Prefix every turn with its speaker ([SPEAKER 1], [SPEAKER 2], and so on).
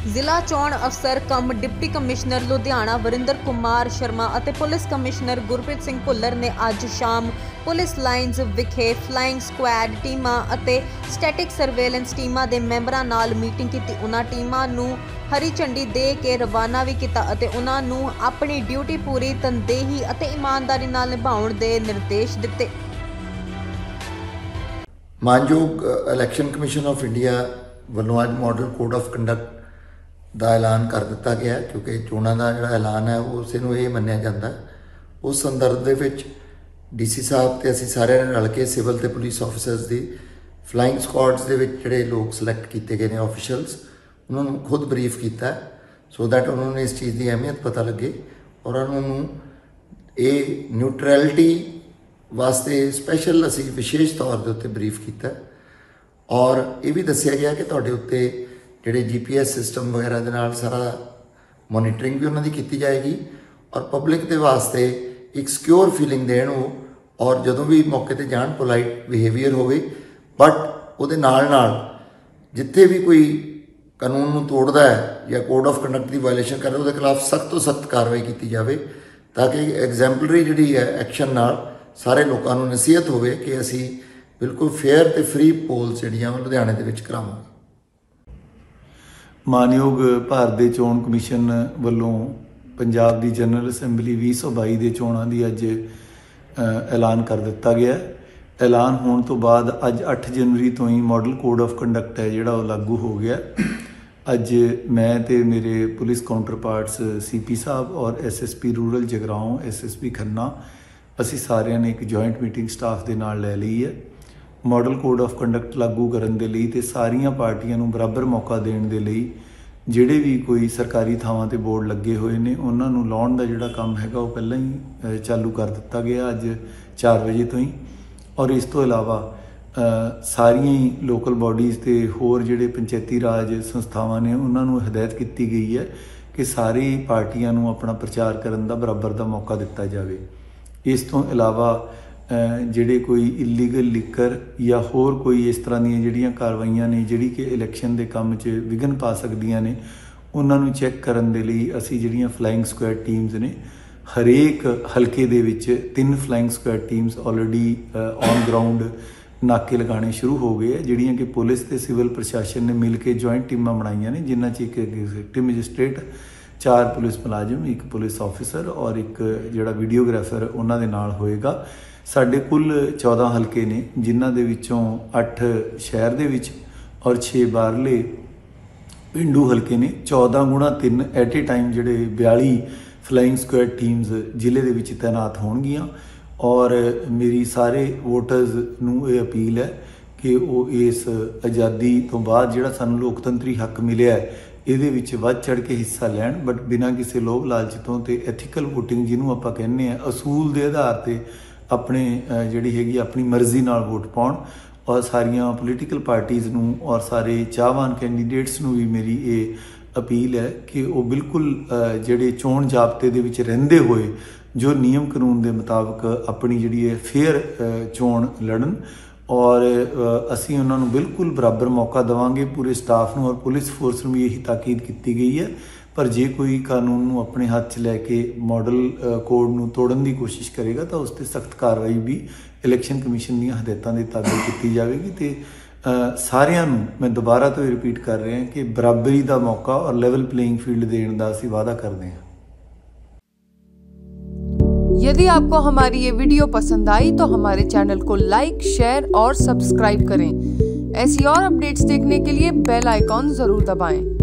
[SPEAKER 1] ਜ਼ਿਲ੍ਹਾ ਚੋਣ ਅਫਸਰ cum deputy commissioner Ludhiana Varinder Kumar Sharma ਅਤੇ ਪੁਲਿਸ ਕਮਿਸ਼ਨਰ ਗੁਰਪ੍ਰੀਤ ਸਿੰਘ ਭੁੱਲਰ ਨੇ ਅੱਜ ਸ਼ਾਮ ਪੁਲਿਸ ਲਾਈਨਜ਼ ਵਿਖੇ ਫਲਾਈਂਗ ਸਕੁਐਡ ਟੀਮਾਂ ਅਤੇ ਸਟੈਟਿਕ ਸਰਵੇਲੈਂਸ ਟੀਮਾਂ ਦੇ ਮੈਂਬਰਾਂ ਨਾਲ ਮੀਟਿੰਗ ਕੀਤੀ। ਉਹਨਾਂ ਟੀਮਾਂ ਨੂੰ ਹਰੀ ਝੰਡੀ ਦੇ ਕੇ ਰਵਾਨਾ ਵੀ ਕੀਤਾ ਅਤੇ ਉਹਨਾਂ ਨੂੰ ਆਪਣੀ ਡਿਊਟੀ ਪੂਰੀ ਤਨਦੇਹੀ ਅਤੇ ਇਮਾਨਦਾਰੀ ਨਾਲ ਨਿਭਾਉਣ ਦੇ ਨਿਰਦੇਸ਼ ਦਿੱਤੇ।
[SPEAKER 2] ਮਾਨਯੋਗ ਇਲੈਕਸ਼ਨ ਕਮਿਸ਼ਨ ਆਫ ਇੰਡੀਆ ਵੱਲੋਂ ਅੱਜ ਮਾਡਲ ਕੋਡ ਆਫ ਕੰਡਕਟ ਦਾ ਐਲਾਨ ਕਰ ਦਿੱਤਾ ਗਿਆ, ਕਿਉਂਕਿ ਚੋਣਾਂ ਦਾ ਜਿਹੜਾ ਐਲਾਨ ਹੈ ਉਹ ਉਸੇ ਨੂੰ ਇਹ ਮੰਨਿਆ ਜਾਂਦਾ। ਉਸ ਸੰਦਰਭ ਦੇ ਵਿੱਚ ਡੀਸੀ ਸਾਹਿਬ ਤੇ ਅਸੀਂ ਸਾਰਿਆਂ ਨੇ ਰਲ ਕੇ ਸਿਵਲ ਤੇ ਪੁਲਿਸ ਆਫਿਸਰਸ ਦੀ ਫਲਾਈਂਗ ਸਕੁਆਡਸ ਦੇ ਵਿੱਚ ਜਿਹੜੇ ਲੋਕ ਸਿਲੈਕਟ ਕੀਤੇ ਗਏ ਨੇ ਆਫੀਸ਼ੀਅਲਸ, ਉਹਨਾਂ ਨੂੰ ਖੁਦ ਬਰੀਫ ਕੀਤਾ ਸੋ ਦੈਟ ਉਹਨਾਂ ਨੂੰ ਇਸ ਚੀਜ਼ ਦੀ ਅਹਿਮੀਅਤ ਪਤਾ ਲੱਗੇ ਔਰ ਉਹਨਾਂ ਨੂੰ ਇਹ ਨਿਊਟਰੈਲਿਟੀ ਵਾਸਤੇ ਸਪੈਸ਼ਲ ਅਸੀਂ ਵਿਸ਼ੇਸ਼ ਤੌਰ ਦੇ ਉੱਤੇ ਬਰੀਫ ਕੀਤਾ ਔਰ ਇਹ ਵੀ ਦੱਸਿਆ ਗਿਆ ਕਿ ਤੁਹਾਡੇ ਉੱਤੇ ਜਿਹੜੇ GPS ਸਿਸਟਮ ਵਗੈਰਾ ਦੇ ਨਾਲ ਸਾਰਾ ਮੋਨੀਟਰਿੰਗ ਵੀ ਉਹਨਾਂ ਦੀ ਕੀਤੀ ਜਾਏਗੀ ਔਰ ਪਬਲਿਕ ਦੇ ਵਾਸਤੇ ਇੱਕ ਸਿਕਿਉਰ ਫੀਲਿੰਗ ਦੇਣ ਉਹ ਔਰ ਜਦੋਂ ਵੀ ਮੌਕੇ ਤੇ ਜਾਣ ਪੋਲਾਈਟ ਬਿਹੇਵੀਅਰ ਹੋਵੇ, ਬਟ ਉਹਦੇ ਨਾਲ ਜਿੱਥੇ ਵੀ ਕੋਈ ਕਾਨੂੰਨ ਨੂੰ ਤੋੜਦਾ ਹੈ ਜਾਂ ਕੋਡ ਆਫ ਕੰਡਕਟ ਦੀ ਵਾਇਲੇਸ਼ਨ ਕਰ ਰਿਹਾ ਉਹਦੇ ਖਿਲਾਫ ਸਖਤ ਤੋਂ ਸਖਤ ਕਾਰਵਾਈ ਕੀਤੀ ਜਾਵੇ ਤਾਂ ਕਿ ਐਗਜ਼ੈਂਪਲਰੀ ਜਿਹੜੀ ਹੈ ਐਕਸ਼ਨ ਨਾਲ ਸਾਰੇ ਲੋਕਾਂ ਨੂੰ ਨਸੀਹਤ ਹੋਵੇ ਕਿ ਅਸੀਂ ਬਿਲਕੁਲ ਫੇਅਰ ਤੇ ਫ੍ਰੀ ਪੋਲਸ ਜਿਹੜੀਆਂ ਲੁਧਿਆਣੇ ਦੇ ਵਿੱਚ ਕਰਾਵਾਂਗੇ।
[SPEAKER 3] ਮਾਨਯੋਗ ਭਾਰਤ ਦੇ ਚੋਣ ਕਮਿਸ਼ਨ ਵੱਲੋਂ ਪੰਜਾਬ ਦੀ ਜਨਰਲ ਅਸੈਂਬਲੀ 2022 ਦੇ ਚੋਣਾਂ ਦੀ ਅੱਜ ਐਲਾਨ ਕਰ ਦਿੱਤਾ ਗਿਆ। ਐਲਾਨ ਹੋਣ ਤੋਂ ਬਾਅਦ ਅੱਜ 8 ਜਨਵਰੀ ਤੋਂ ਹੀ ਮਾਡਲ ਕੋਡ ਆਫ ਕੰਡਕਟ ਹੈ ਜਿਹੜਾ ਉਹ ਲਾਗੂ ਹੋ ਗਿਆ। ਅੱਜ ਮੈਂ ਤੇ ਮੇਰੇ ਪੁਲਿਸ ਕਾਊਂਟਰ ਪਾਰਟਸ CP ਸਾਹਿਬ ਔਰ SSP rural Jagraon, SSP Khanna, ਅਸੀਂ ਸਾਰਿਆਂ ਨੇ ਇੱਕ ਜੁਆਇੰਟ ਮੀਟਿੰਗ ਸਟਾਫ ਦੇ ਨਾਲ ਲੈ ਲਈ ਹੈ। ਮਾਡਲ ਕੋਡ ਆਫ ਕੰਡਕਟ ਲਾਗੂ ਕਰਨ ਦੇ ਲਈ ਤੇ ਸਾਰੀਆਂ ਪਾਰਟੀਆਂ ਨੂੰ ਬਰਾਬਰ ਮੌਕਾ ਦੇਣ ਦੇ ਲਈ ਜਿਹੜੇ ਵੀ ਕੋਈ ਸਰਕਾਰੀ ਥਾਵਾਂ ਤੇ ਬੋਰਡ ਲੱਗੇ ਹੋਏ ਨੇ ਉਹਨਾਂ ਨੂੰ ਲਾਉਣ ਦਾ ਜਿਹੜਾ ਕੰਮ ਹੈਗਾ ਉਹ ਪਹਿਲਾਂ ਹੀ ਚਾਲੂ ਕਰ ਦਿੱਤਾ ਗਿਆ ਅੱਜ 4 ਵਜੇ ਤੋਂ ਹੀ। ਔਰ ਇਸ ਤੋਂ ਇਲਾਵਾ ਸਾਰੀਆਂ ਹੀ ਲੋਕਲ ਬਾਡੀਜ਼ ਤੇ ਹੋਰ ਜਿਹੜੇ ਪੰਚਾਇਤੀ ਰਾਜ ਸੰਸਥਾਵਾਂ ਨੇ ਉਹਨਾਂ ਨੂੰ ਹਦਾਇਤ ਕੀਤੀ ਗਈ ਹੈ ਕਿ ਸਾਰੀ ਪਾਰਟੀਆਂ ਨੂੰ ਆਪਣਾ ਪ੍ਰਚਾਰ ਕਰਨ ਦਾ ਬਰਾਬਰ ਦਾ ਮੌਕਾ ਦਿੱਤਾ ਜਾਵੇ। ਇਸ ਤੋਂ ਇਲਾਵਾ ਜਿਹੜੇ ਕੋਈ ਇਲੀਗਲ ਲਿਕਰ ਜਾਂ ਹੋਰ ਕੋਈ ਇਸ ਤਰ੍ਹਾਂ ਦੀਆਂ ਜਿਹੜੀਆਂ ਕਾਰਵਾਈਆਂ ਨੇ ਜਿਹੜੀ ਕਿ ਇਲੈਕਸ਼ਨ ਦੇ ਕੰਮ 'ਚ ਵਿਘਨ ਪਾ ਸਕਦੀਆਂ ਨੇ ਉਹਨਾਂ ਨੂੰ ਚੈੱਕ ਕਰਨ ਦੇ ਲਈ ਅਸੀਂ ਜਿਹੜੀਆਂ ਫਲਾਈਂਗ ਸਕੁਐਡ ਟੀਮਸ ਨੇ ਹਰੇਕ ਹਲਕੇ ਦੇ ਵਿੱਚ 3 flying squad teams already on ground ਨਾਕੇ ਲਗਾਉਣੇ ਸ਼ੁਰੂ ਹੋ ਗਏ ਹੈ, ਜਿਹੜੀਆਂ ਕਿ ਪੁਲਿਸ ਤੇ ਸਿਵਲ ਪ੍ਰਸ਼ਾਸਨ ਨੇ ਮਿਲ ਕੇ ਜੁਆਇੰਟ ਟੀਮਾਂ ਬਣਾਈਆਂ ਨੇ, ਜਿਨ੍ਹਾਂ 'ਚ ਇੱਕ ਐਗਜ਼ੀਕਿਊਟਿਵ ਮੈਜਿਸਟ੍ਰੇਟ, 4 ਪੁਲਿਸ ਮੁਲਾਜ਼ਮ, 1 ਪੁਲਿਸ ਆਫਿਸਰ ਔਰ ਇੱਕ ਜਿਹੜਾ ਵੀਡੀਓਗ੍ਰਾਫਰ ਉਹਨਾਂ ਦੇ ਨਾਲ ਹੋਏਗਾ। ਸਾਡੇ ਕੁੱਲ 14 ਹਲਕੇ ਨੇ ਜਿਨ੍ਹਾਂ ਦੇ ਵਿੱਚੋਂ 8 ਸ਼ਹਿਰ ਦੇ ਵਿੱਚ ਔਰ 6 ਬਾਹਰਲੇ ਪਿੰਡੂ ਹਲਕੇ ਨੇ। 14 ਗੁਣਾ 3 ਐਟ ਏ ਟਾਈਮ ਜਿਹੜੇ 42 ਫਲਾਈਂਗ ਸਕੁਐਡ ਟੀਮਸ ਜ਼ਿਲ੍ਹੇ ਦੇ ਵਿੱਚ ਤੈਨਾਤ ਹੋਣਗੀਆਂ ਔਰ ਮੇਰੀ ਸਾਰੇ ਵੋਟਰਸ ਨੂੰ ਇਹ ਅਪੀਲ ਹੈ ਕਿ ਉਹ ਇਸ ਆਜ਼ਾਦੀ ਤੋਂ ਬਾਅਦ ਜਿਹੜਾ ਸਾਨੂੰ ਲੋਕਤੰਤਰੀ ਹੱਕ ਮਿਲਿਆ ਇਹਦੇ ਵਿੱਚ ਵੱਧ ਚੜ੍ਹ ਕੇ ਹਿੱਸਾ ਲੈਣ, ਬਟ ਬਿਨਾਂ ਕਿਸੇ ਲੋਭ ਲਾਲਚ ਤੋਂ ਤੇ ਐਥੀਕਲ ਵੋਟਿੰਗ ਜਿਹਨੂੰ ਆਪਾਂ ਕਹਿੰਦੇ ਆ ਅਸੂਲ ਦੇ ਆਧਾਰ ਤੇ ਆਪਣੇ ਜਿਹੜੀ ਹੈਗੀ ਆਪਣੀ ਮਰਜ਼ੀ ਨਾਲ ਵੋਟ ਪਾਉਣ। ਔਰ ਸਾਰੀਆਂ ਪੋਲੀਟੀਕਲ ਪਾਰਟੀਜ਼ ਨੂੰ ਔਰ ਸਾਰੇ ਚਾਹਵਾਨ ਕੈਂਡੀਡੇਟਸ ਨੂੰ ਵੀ ਮੇਰੀ ਇਹ ਅਪੀਲ ਹੈ ਕਿ ਉਹ ਬਿਲਕੁਲ ਜਿਹੜੇ ਚੋਣ ਜ਼ਾਬਤੇ ਦੇ ਵਿੱਚ ਰਹਿੰਦੇ ਹੋਏ ਜੋ ਨਿਯਮ ਕਾਨੂੰਨ ਦੇ ਮੁਤਾਬਕ ਆਪਣੀ ਜਿਹੜੀ ਹੈ ਫੇਅਰ ਚੋਣ ਲੜਨ ਔਰ ਅਸੀਂ ਉਹਨਾਂ ਨੂੰ ਬਿਲਕੁਲ ਬਰਾਬਰ ਮੌਕਾ ਦੇਵਾਂਗੇ। ਪੂਰੇ ਸਟਾਫ ਨੂੰ ਔਰ ਪੁਲਿਸ ਫੋਰਸ ਨੂੰ ਵੀ ਇਹੀ ਤਾਕੀਦ ਕੀਤੀ ਗਈ ਹੈ। ਪਰ ਜੇ ਕੋਈ ਕਾਨੂੰਨ ਨੂੰ ਆਪਣੇ ਹੱਥ 'ਚ ਲੈ ਕੇ ਮਾਡਲ ਕੋਡ ਨੂੰ ਤੋੜਨ ਦੀ ਕੋਸ਼ਿਸ਼ ਕਰੇਗਾ ਤਾਂ ਉਸ 'ਤੇ ਸਖਤ ਕਾਰਵਾਈ ਵੀ ਇਲੈਕਸ਼ਨ ਕਮਿਸ਼ਨ ਦੀਆਂ ਹਦਾਇਤਾਂ ਦੇ ਤਾਬੇ ਕੀਤੀ ਜਾਵੇਗੀ। ਤੇ ਸਾਰਿਆਂ ਨੂੰ ਮੈਂ ਦੁਬਾਰਾ ਤੋਂ ਰਿਪੀਟ ਕਰ ਰਿਹਾ ਕਿ ਬਰਾਬਰੀ ਦਾ ਮੌਕਾ ਔਰ ਲੈਵਲ प्लेइंग फील्ड देने का ਅਸੀਂ वादा करते हैं।
[SPEAKER 4] यदि आपको हमारी ये वीडियो पसंद आई तो हमारे चैनल को लाइक, शेयर और सब्सक्राइब करें। ऐसी और अपडेट्स देखने के लिए बेल आइकॉन जरूर दबाएं।